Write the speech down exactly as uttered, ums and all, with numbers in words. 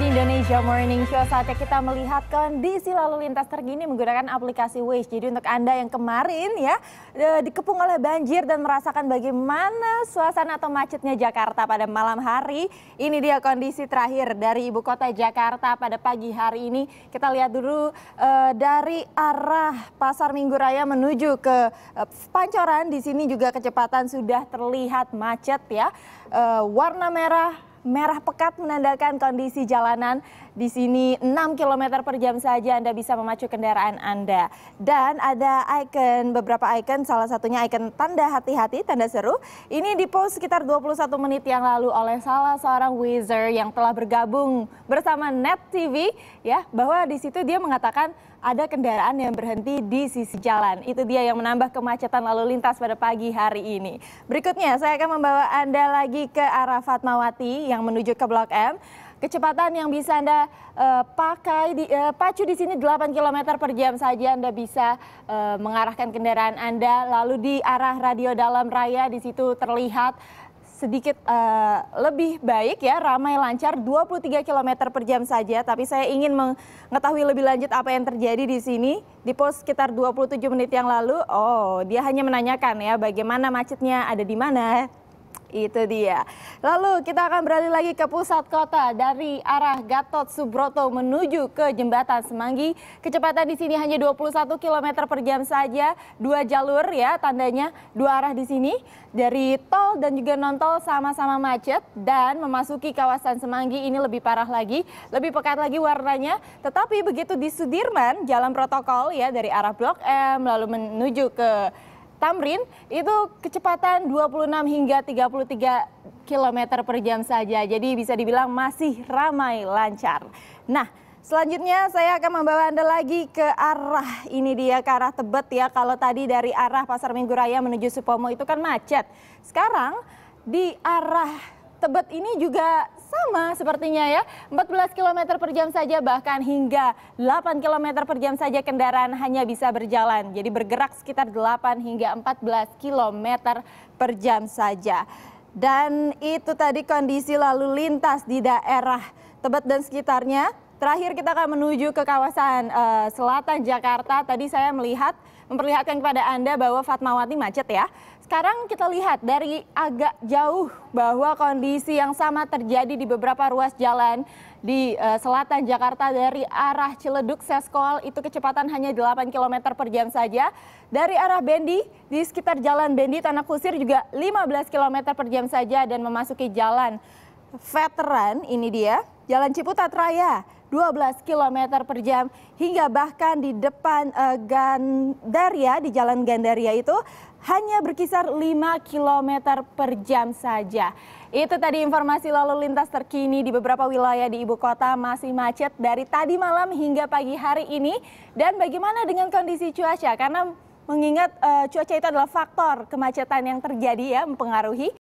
Indonesia Morning Show, saatnya kita melihat kondisi lalu lintas terkini menggunakan aplikasi Waze. Jadi untuk Anda yang kemarin ya dikepung oleh banjir dan merasakan bagaimana suasana atau macetnya Jakarta pada malam hari, ini dia kondisi terakhir dari ibu kota Jakarta pada pagi hari ini. Kita lihat dulu uh, dari arah Pasar Minggu Raya menuju ke uh, Pancoran. Di sini juga kecepatan sudah terlihat macet ya, uh, warna merah. Merah pekat menandakan kondisi jalanan di sini enam kilometer per jam saja Anda bisa memacu kendaraan Anda. Dan ada icon, beberapa icon, salah satunya icon tanda hati-hati, tanda seru. Ini dipost sekitar dua puluh satu menit yang lalu oleh salah seorang Wazer yang telah bergabung bersama Net T V ya, bahwa di situ dia mengatakan ada kendaraan yang berhenti di sisi jalan. Itu dia yang menambah kemacetan lalu lintas pada pagi hari ini. Berikutnya saya akan membawa Anda lagi ke arah Fatmawati yang menuju ke Blok M. Kecepatan yang bisa Anda uh, pakai, di, uh, pacu di sini delapan kilometer per jam saja Anda bisa uh, mengarahkan kendaraan Anda. Lalu di arah Radio Dalam Raya di situ terlihat sedikit uh, lebih baik ya, ramai lancar dua puluh tiga kilometer per jam saja. Tapi saya ingin mengetahui lebih lanjut apa yang terjadi di sini. Di post sekitar dua puluh tujuh menit yang lalu, oh dia hanya menanyakan ya bagaimana macetnya, ada di mana. Itu dia. Lalu kita akan beralih lagi ke pusat kota dari arah Gatot Subroto menuju ke Jembatan Semanggi. Kecepatan di sini hanya dua puluh satu kilometer per jam saja. Dua jalur ya tandanya, dua arah di sini. Dari tol dan juga non tol sama-sama macet, dan memasuki kawasan Semanggi ini lebih parah lagi, lebih pekat lagi warnanya. Tetapi begitu di Sudirman, jalan protokol ya dari arah Blok M lalu menuju ke Tamrin, itu kecepatan dua puluh enam hingga tiga puluh tiga kilometer per jam saja. Jadi bisa dibilang masih ramai lancar. Nah, selanjutnya saya akan membawa Anda lagi ke arah, ini dia ke arah Tebet ya. Kalau tadi dari arah Pasar Minggu Raya menuju Supomo itu kan macet. Sekarang di arah Tebet ini juga sama sepertinya ya, empat belas kilometer per jam saja, bahkan hingga delapan kilometer per jam saja kendaraan hanya bisa berjalan. Jadi bergerak sekitar delapan hingga empat belas kilometer per jam saja. Dan itu tadi kondisi lalu lintas di daerah Tebet dan sekitarnya. Terakhir kita akan menuju ke kawasan uh, selatan Jakarta. Tadi saya melihat, memperlihatkan kepada Anda bahwa Fatmawati macet ya. Sekarang kita lihat dari agak jauh bahwa kondisi yang sama terjadi di beberapa ruas jalan di uh, selatan Jakarta. Dari arah Ciledug, Seskol itu kecepatan hanya delapan kilometer per jam saja. Dari arah Bendi, di sekitar jalan Bendi, Tanah Kusir juga lima belas kilometer per jam saja, dan memasuki jalan Veteran, ini dia, Jalan Ciputat Raya, dua belas kilometer per jam, hingga bahkan di depan uh, Gandaria, di Jalan Gandaria itu hanya berkisar lima kilometer per jam saja. Itu tadi informasi lalu lintas terkini di beberapa wilayah di ibu kota, masih macet dari tadi malam hingga pagi hari ini. Dan bagaimana dengan kondisi cuaca? Karena mengingat uh, cuaca itu adalah faktor kemacetan yang terjadi ya, mempengaruhi.